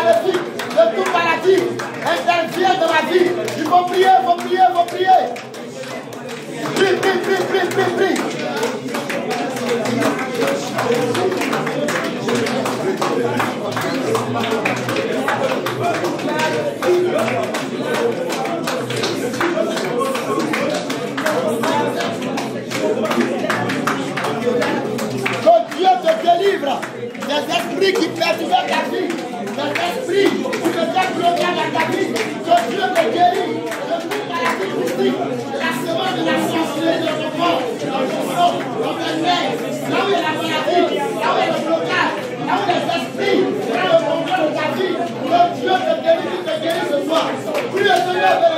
maléfique, de toute maladie, intervient dans ma vie. Il faut prier, il faut prier, il faut prier. Prie, prie, prie, prie, prie, prie. Que Dieu te délivre des esprits qui perturbent ta vie, des esprits qui te déclenchent dans ta vie. Que Dieu te guérit de toute maladie mystique, de la semence de la sorcellerie dans ton corps, dans ton sang, dans tes nerfs, là où il y a la maladie, là où il y a le blocage, là où les esprits prennent le contrôle de ta vie. Que Dieu te délivre, te guérit ce soir. Prie le Seigneur de